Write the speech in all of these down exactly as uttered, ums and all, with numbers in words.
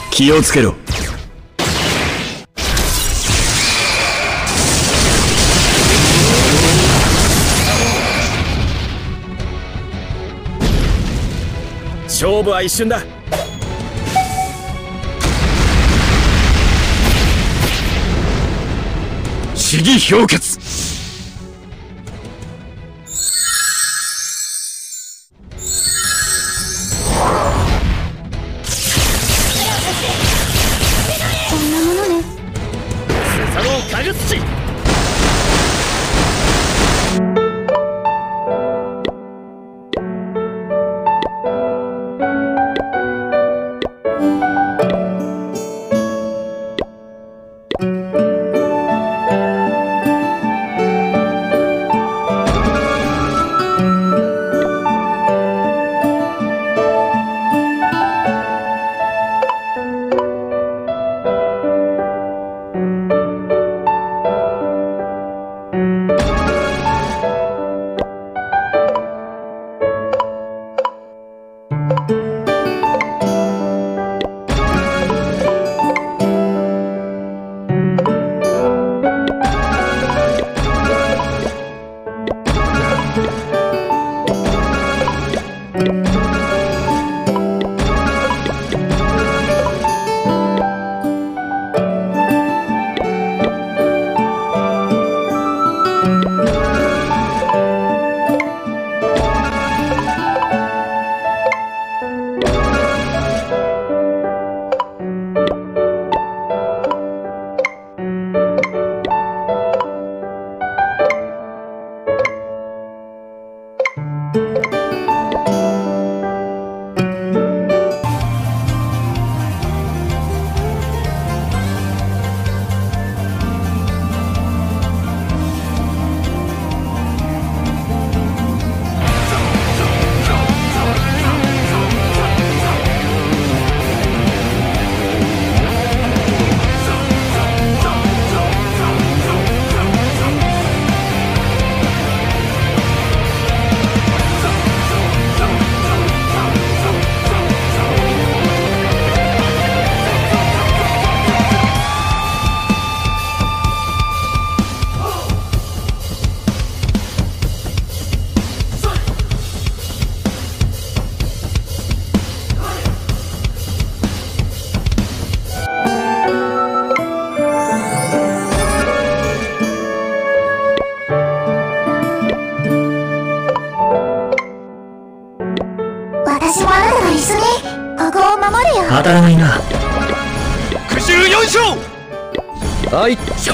気をつけろ。勝負は一瞬だ。試技氷結。 こんなものね。 スサノオかぐ土。 私もあなたと一緒にここを守るよ。 当たらないな。苦渋よん勝。はい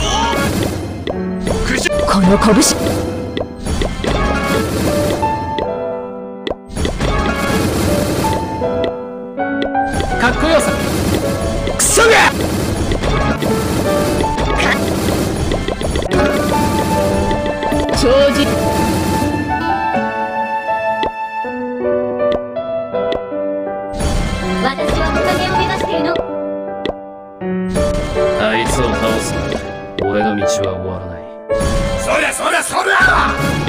この拳。 かっこよさ。クソが長寿。私は木陰を目指しているの。 あいつを倒すな。俺の道は終わらない。そりゃそりゃそり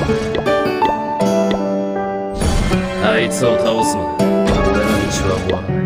ゃあいつを倒すまで俺の道は終わらない。